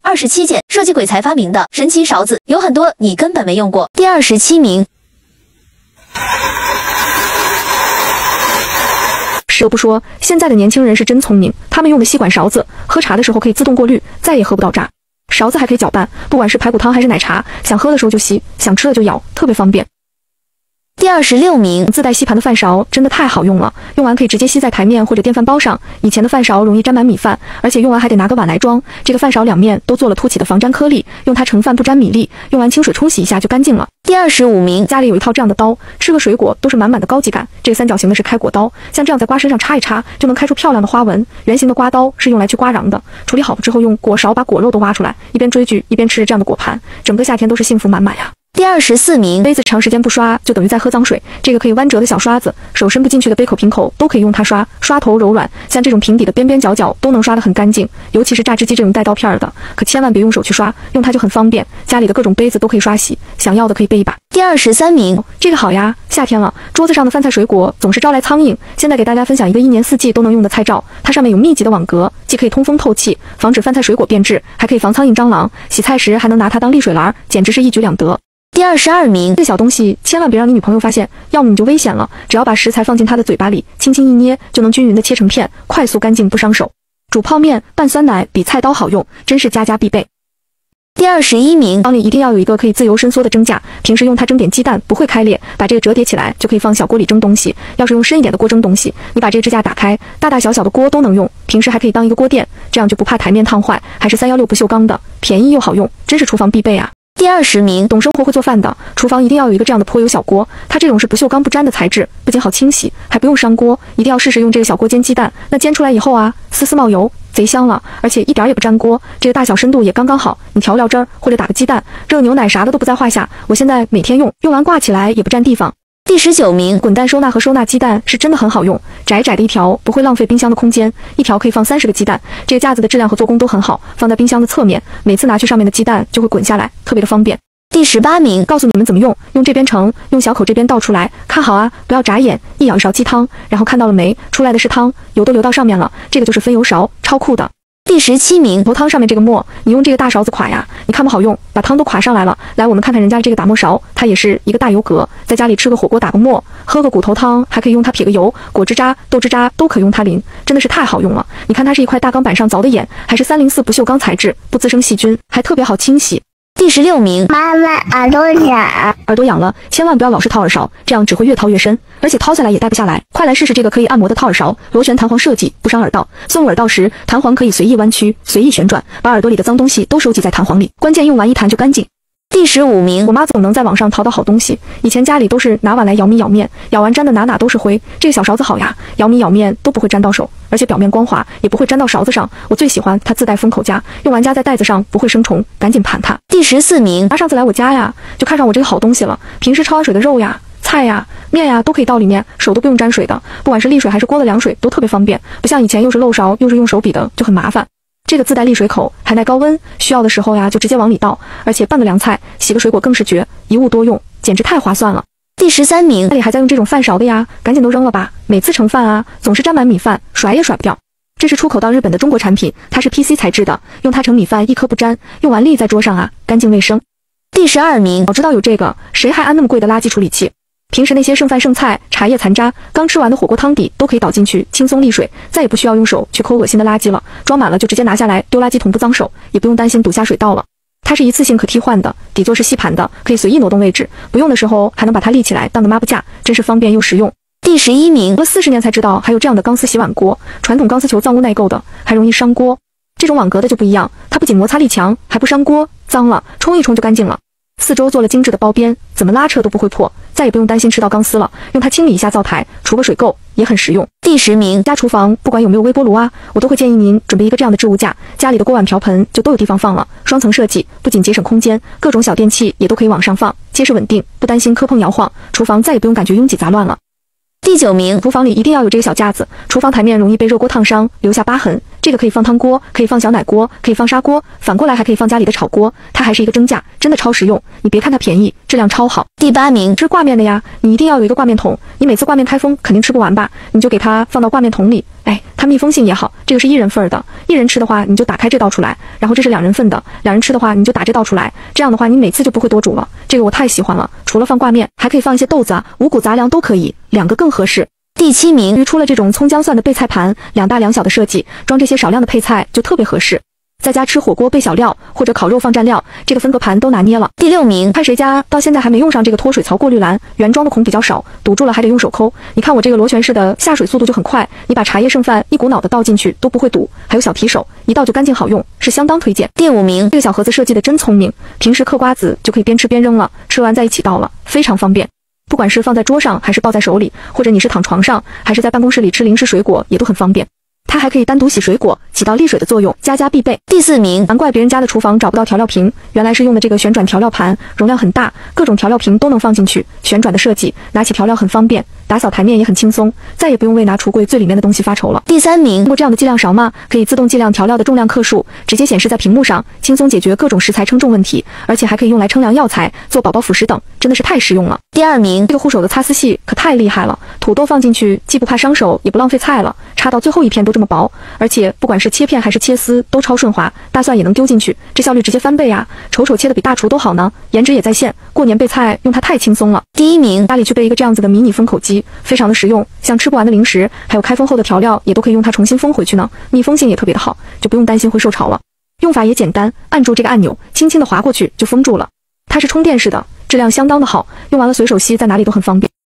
27件设计鬼才发明的神奇勺子，有很多你根本没用过。第27名。 不得不说，现在的年轻人是真聪明，他们用的吸管勺子，喝茶的时候可以自动过滤，再也喝不到渣。勺子还可以搅拌，不管是排骨汤还是奶茶，想喝的时候就吸，想吃了就舀，特别方便。 第26名， 自带吸盘的饭勺真的太好用了，用完可以直接吸在台面或者电饭煲上。以前的饭勺容易沾满米饭，而且用完还得拿个碗来装。这个饭勺两面都做了凸起的防粘颗粒，用它盛饭不沾米粒，用完清水冲洗一下就干净了。 第25名， 家里有一套这样的刀，吃个水果都是满满的高级感。这个三角形的是开果刀，像这样在瓜身上插一插，就能开出漂亮的花纹。圆形的刮刀是用来去刮瓤的，处理好之后用果勺把果肉都挖出来，一边追剧一边吃着这样的果盘，整个夏天都是幸福满满呀。 第24名， 杯子长时间不刷就等于在喝脏水，这个可以弯折的小刷子，手伸不进去的杯口瓶口都可以用它刷，刷头柔软，像这种平底的边边角角都能刷得很干净，尤其是榨汁机这种带刀片的，可千万别用手去刷，用它就很方便，家里的各种杯子都可以刷洗，想要的可以备一把。 第23名， 这个好呀，夏天了，桌子上的饭菜水果总是招来苍蝇，现在给大家分享一个1年4季都能用的菜罩，它上面有密集的网格，既可以通风透气，防止饭菜水果变质，还可以防苍蝇蟑螂，洗菜时还能拿它当沥水篮，简直是一举两得。 第22名， 这小东西千万别让你女朋友发现，要么你就危险了。只要把食材放进她的嘴巴里，轻轻一捏，就能均匀的切成片，快速干净不伤手。煮泡面、拌酸奶比菜刀好用，真是家家必备。 第21名， 缸里一定要有一个可以自由伸缩的蒸架，平时用它蒸点鸡蛋不会开裂，把这个折叠起来就可以放小锅里蒸东西。要是用深一点的锅蒸东西，你把这个支架打开，大大小小的锅都能用，平时还可以当一个锅垫，这样就不怕台面烫坏，还是316不锈钢的，便宜又好用，真是厨房必备啊。 第20名， 懂生活会做饭的，厨房一定要有一个这样的泼油小锅，它这种是不锈钢不粘的材质，不仅好清洗，还不用伤锅，一定要试试用这个小锅煎鸡蛋，那煎出来以后啊，丝丝冒油，贼香了，而且一点也不粘锅，这个大小深度也刚刚好，你调料汁儿或者打个鸡蛋，热牛奶啥的都不在话下，我现在每天用完挂起来也不占地方。 第19名， 滚蛋收纳和收纳鸡蛋是真的很好用，窄窄的一条不会浪费冰箱的空间，一条可以放30个鸡蛋，这个架子的质量和做工都很好，放在冰箱的侧面，每次拿去上面的鸡蛋就会滚下来，特别的方便。 第18名， 告诉你们怎么用，用这边盛，用小口这边倒出来，看好啊，不要眨眼，一舀一勺鸡汤，然后看到了没，出来的是汤，油都流到上面了，这个就是分油勺，超酷的。 第17名， 头汤上面这个沫，你用这个大勺子垮呀，你看不好用，把汤都垮上来了。来，我们看看人家这个打沫勺，它也是一个大油格，在家里吃个火锅打个沫，喝个骨头汤，还可以用它撇个油，果汁渣、豆汁渣都可以用它淋，真的是太好用了。你看它是一块大钢板上凿的眼，还是304不锈钢材质，不滋生细菌，还特别好清洗。 第16名， 妈妈耳朵痒， 耳朵痒了，千万不要老是掏耳勺，这样只会越掏越深，而且掏下来也带不下来。快来试试这个可以按摩的掏耳勺，螺旋弹簧设计，不伤耳道。送入耳道时，弹簧可以随意弯曲、随意旋转，把耳朵里的脏东西都收集在弹簧里，关键用完一弹就干净。 第15名， 我妈总能在网上淘到好东西。以前家里都是拿碗来舀米舀面，舀完沾的哪哪都是灰。这个小勺子好呀，舀米舀面都不会沾到手，而且表面光滑，也不会沾到勺子上。我最喜欢它自带封口夹，用完夹在袋子上不会生虫，赶紧盘它。 第14名， 她上次来我家呀，就看上我这个好东西了。平时焯完水的肉呀、菜呀、面呀都可以倒里面，手都不用沾水的，不管是沥水还是锅的凉水都特别方便，不像以前又是漏勺又是用手比的，就很麻烦。这个自带沥水口，还耐高温，需要的时候呀就直接往里倒，而且拌个凉菜、洗个水果更是绝，一物多用，简直太划算了。 第13名， 家里还在用这种饭勺的呀，赶紧都扔了吧，每次盛饭啊总是沾满米饭，甩也甩不掉。这是出口到日本的中国产品，它是 PC 材质的，用它盛米饭一颗不沾，用完沥在桌上啊，干净卫生。 第12名， 早知道有这个，谁还安那么贵的垃圾处理器？平时那些剩饭剩菜、茶叶残渣、刚吃完的火锅汤底都可以倒进去，轻松沥水，再也不需要用手去抠恶心的垃圾了。装满了就直接拿下来丢垃圾桶不脏手，也不用担心堵下水道了。它是一次性可替换的，底座是吸盘的，可以随意挪动位置，不用的时候还能把它立起来当个抹布架，真是方便又实用。 第11名， 过了40年才知道还有这样的钢丝洗碗锅，传统钢丝球脏污耐垢的，还容易伤锅。这种网格的就不一样，它不仅摩擦力强，还不伤锅，脏了冲一冲就干净了。四周做了精致的包边，怎么拉扯都不会破，再也不用担心吃到钢丝了。用它清理一下灶台，除个水垢也很实用。 第10名， 家厨房不管有没有微波炉啊，我都会建议您准备一个这样的置物架，家里的锅碗瓢盆就都有地方放了。双层设计不仅节省空间，各种小电器也都可以往上放，结实稳定，不担心磕碰摇晃，厨房再也不用感觉拥挤杂乱了。 第9名， 厨房里一定要有这个小架子，厨房台面容易被热锅烫伤，留下疤痕。 这个可以放汤锅，可以放小奶锅，可以放砂锅，反过来还可以放家里的炒锅，它还是一个蒸架，真的超实用。你别看它便宜，质量超好。 第8名， 吃挂面的呀，你一定要有一个挂面桶，你每次挂面开封肯定吃不完吧，你就给它放到挂面桶里。哎，它密封性也好，这个是1人份的，1人吃的话你就打开这道出来，然后这是2人份的，2人吃的话你就打这道出来，这样的话你每次就不会多煮了。这个我太喜欢了，除了放挂面，还可以放一些豆子啊、五谷杂粮都可以，2个更合适。 第7名， 出了这种葱姜蒜的备菜盘，2大2小的设计，装这些少量的配菜就特别合适。在家吃火锅备小料，或者烤肉放蘸料，这个分隔盘都拿捏了。 第6名， 看谁家到现在还没用上这个脱水槽过滤篮，原装的孔比较少，堵住了还得用手抠。你看我这个螺旋式的下水速度就很快，你把茶叶剩饭一股脑的倒进去都不会堵，还有小提手，一倒就干净好用，是相当推荐。 第5名， 这个小盒子设计的真聪明，平时嗑瓜子就可以边吃边扔了，吃完再一起倒了，非常方便。不管是放在桌上还是抱在手里，或者你是躺床上还是在办公室里吃零食水果也都很方便。它还可以单独洗水果，起到沥水的作用，家家必备。 第4名， 难怪别人家的厨房找不到调料瓶，原来是用的这个旋转调料盘，容量很大，各种调料瓶都能放进去，旋转的设计，拿起调料很方便，打扫台面也很轻松，再也不用为拿橱柜最里面的东西发愁了。 第3名， 通过这样的计量勺嘛，可以自动计量调料的重量克数，直接显示在屏幕上，轻松解决各种食材称重问题，而且还可以用来称量药材、做宝宝辅食等，真的是太实用了。 第2名， 这个护手的擦丝细可太厉害了，土豆放进去既不怕伤手，也不浪费菜了，插到最后一片都这么薄，而且不管是切片还是切丝都超顺滑，大蒜也能丢进去，这效率直接翻倍啊！瞅瞅切的比大厨都好呢，颜值也在线，过年备菜用它太轻松了。 第1名， 家里去备一个这样子的迷你封口机，非常的实用，像吃不完的零食，还有开封后的调料也都可以用它重新封回去呢，密封性也特别的好，就不用担心会受潮了。用法也简单，按住这个按钮，轻轻的划过去就封住了。它是充电式的，质量相当的好，用完了随手吸在哪里都很方便。